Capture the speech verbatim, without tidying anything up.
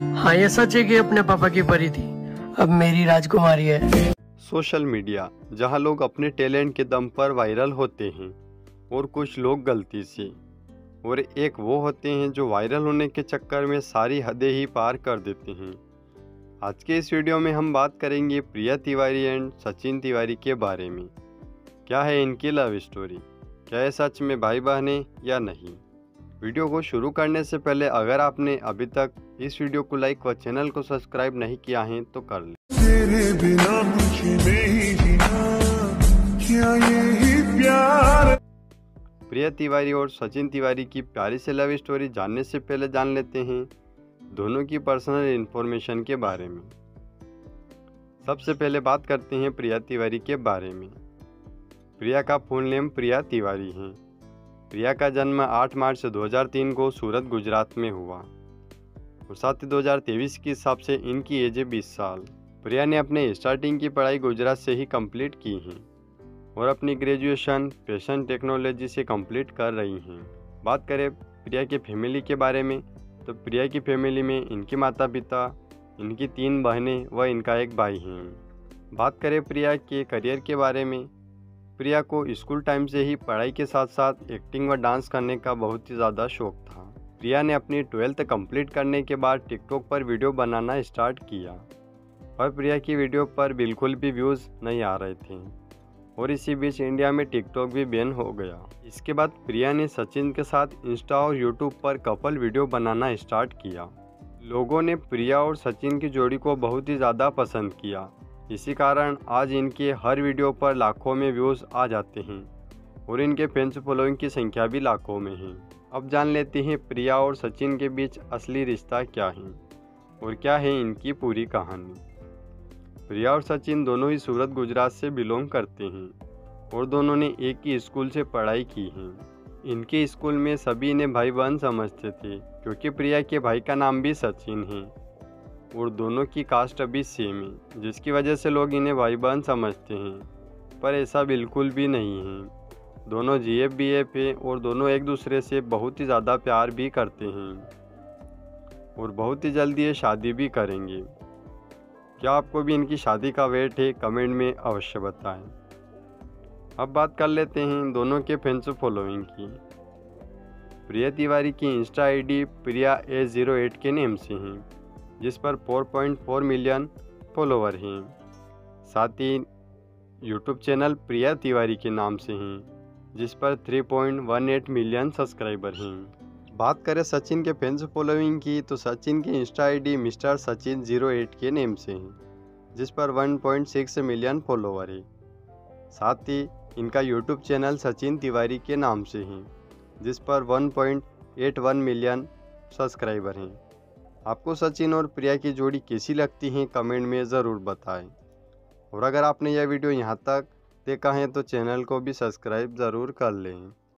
हाँ, ये सच है कि अपने पापा की परी थी, अब मेरी राजकुमारी है। सोशल मीडिया, जहां लोग अपने टैलेंट के दम पर वायरल होते हैं और कुछ लोग गलती से, और एक वो होते हैं जो वायरल होने के चक्कर में सारी हदें ही पार कर देते हैं। आज के इस वीडियो में हम बात करेंगे प्रिया तिवारी एंड सचिन तिवारी के बारे में। क्या है इनकी लव स्टोरी, क्या ये सच में भाई बहन है या नहीं। वीडियो को शुरू करने से पहले अगर आपने अभी तक इस वीडियो को लाइक व चैनल को सब्सक्राइब नहीं किया है तो कर लें। तेरे बिना मुझे नहीं जीना, क्या यही प्यार। प्रिया तिवारी और सचिन तिवारी की प्यारी से लव स्टोरी जानने से पहले जान लेते हैं दोनों की पर्सनल इन्फॉर्मेशन के बारे में। सबसे पहले बात करते हैं प्रिया तिवारी के बारे में। प्रिया का फुल नेम प्रिया तिवारी है। प्रिया का जन्म आठ मार्च दो हज़ार तीन को सूरत, गुजरात में हुआ और साथ ही दो हज़ार तेईस के हिसाब से इनकी एज है बीस साल। प्रिया ने अपने स्टार्टिंग की पढ़ाई गुजरात से ही कंप्लीट की है और अपनी ग्रेजुएशन फैशन टेक्नोलॉजी से कंप्लीट कर रही हैं। बात करें प्रिया के फैमिली के बारे में तो प्रिया की फैमिली में इनके माता पिता, इनकी तीन बहनें व इनका एक भाई हैं। बात करें प्रिया के करियर के बारे में, प्रिया को स्कूल टाइम से ही पढ़ाई के साथ साथ एक्टिंग व डांस करने का बहुत ही ज़्यादा शौक था। प्रिया ने अपनी ट्वेल्थ कंप्लीट करने के बाद टिकटॉक पर वीडियो बनाना स्टार्ट किया और प्रिया की वीडियो पर बिल्कुल भी व्यूज़ नहीं आ रहे थे और इसी बीच इंडिया में टिकटॉक भी बैन हो गया। इसके बाद प्रिया ने सचिन के साथ इंस्टा और यूट्यूब पर कपल वीडियो बनाना स्टार्ट किया। लोगों ने प्रिया और सचिन की जोड़ी को बहुत ही ज़्यादा पसंद किया, इसी कारण आज इनके हर वीडियो पर लाखों में व्यूज़ आ जाते हैं और इनके फैंस फॉलोइंग की संख्या भी लाखों में है। अब जान लेते हैं प्रिया और सचिन के बीच असली रिश्ता क्या है और क्या है इनकी पूरी कहानी। प्रिया और सचिन दोनों ही सूरत, गुजरात से बिलोंग करते हैं और दोनों ने एक ही स्कूल से पढ़ाई की है। इनके स्कूल में सभी इन्हें भाई बहन समझते थे क्योंकि प्रिया के भाई का नाम भी सचिन है और दोनों की कास्ट अभी सेम है, जिसकी वजह से लोग इन्हें भाई बहन समझते हैं, पर ऐसा बिल्कुल भी नहीं है। दोनों जी एफ बी एफ है और दोनों एक दूसरे से बहुत ही ज़्यादा प्यार भी करते हैं और बहुत ही जल्दी ये शादी भी करेंगे। क्या आपको भी इनकी शादी का वेट है? कमेंट में अवश्य बताएं। अब बात कर लेते हैं दोनों के फैंस फॉलोइंग की। प्रिया तिवारी की insta I D Priya A zero eight के नेम से हैं, जिस पर चार पॉइंट चार मिलियन फॉलोवर हैं। साथ ही यूट्यूब चैनल प्रिया तिवारी के नाम से हैं, जिस पर तीन पॉइंट एक आठ मिलियन सब्सक्राइबर हैं। बात करें सचिन के फैंस फॉलोइंग की तो सचिन की insta I D mister Sachin zero eight के नेम से हैं, जिस पर एक पॉइंट छह मिलियन फॉलोवर है। साथ ही इनका यूट्यूब चैनल सचिन तिवारी के नाम से हैं, जिस पर एक पॉइंट आठ एक मिलियन सब्सक्राइबर हैं। आपको सचिन और प्रिया की जोड़ी कैसी लगती है कमेंट में ज़रूर बताएं और अगर आपने यह वीडियो यहाँ तक देखा है तो चैनल को भी सब्सक्राइब ज़रूर कर लें।